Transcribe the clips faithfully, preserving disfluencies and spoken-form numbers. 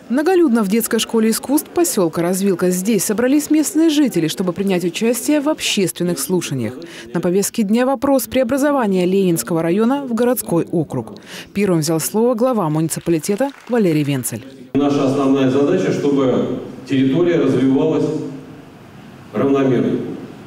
Многолюдно в детской школе искусств поселка Развилка. Здесь собрались местные жители, чтобы принять участие в общественных слушаниях. На повестке дня вопрос преобразования Ленинского района в городской округ. Первым взял слово глава муниципалитета Валерий Венцель. Наша основная задача, чтобы территория развивалась равномерно.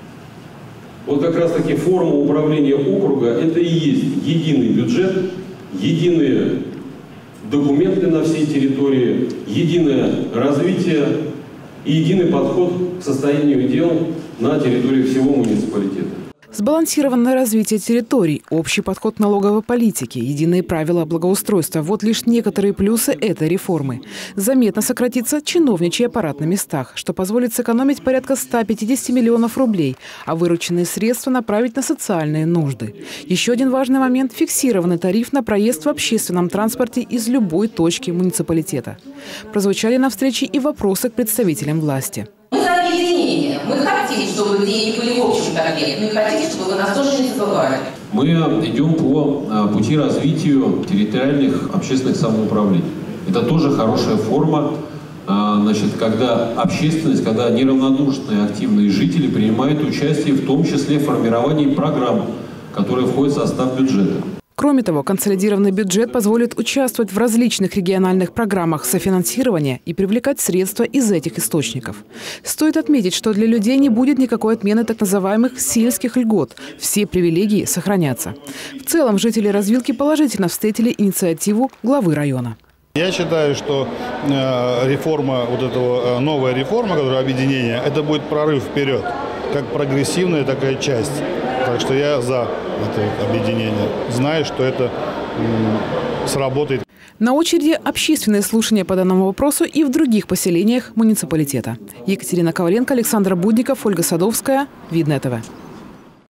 Вот как раз таки форма управления округа – это и есть единый бюджет, единые документы на всей территории, единое развитие и единый подход к состоянию дел на территории всего муниципалитета. Сбалансированное развитие территорий, общий подход к налоговой политике, единые правила благоустройства – вот лишь некоторые плюсы этой реформы. Заметно сократится чиновничий аппарат на местах, что позволит сэкономить порядка ста пятидесяти миллионов рублей, а вырученные средства направить на социальные нужды. Еще один важный момент – фиксированный тариф на проезд в общественном транспорте из любой точки муниципалитета. Прозвучали на встрече и вопросы к представителям власти. Мы за объединение. Мы хотим, чтобы деньги были в общем тарифе. Мы хотим, чтобы вы нас тоже не забывали. Мы идем по пути развитию территориальных общественных самоуправлений. Это тоже хорошая форма, значит, когда общественность, когда неравнодушные активные жители принимают участие в том числе в формировании программ, которые входят в состав бюджета. Кроме того, консолидированный бюджет позволит участвовать в различных региональных программах софинансирования и привлекать средства из этих источников. Стоит отметить, что для людей не будет никакой отмены так называемых сельских льгот. Все привилегии сохранятся. В целом, жители Развилки положительно встретили инициативу главы района. Я считаю, что э, реформа, вот этого, э, новая реформа, которая объединение, это будет прорыв вперед, как прогрессивная такая часть. Так что я за это объединение. Знаю, что это м, сработает. На очереди общественные слушания по данному вопросу и в других поселениях муниципалитета. Екатерина Коваленко, Александр Будников, Ольга Садовская. Видное ТВ.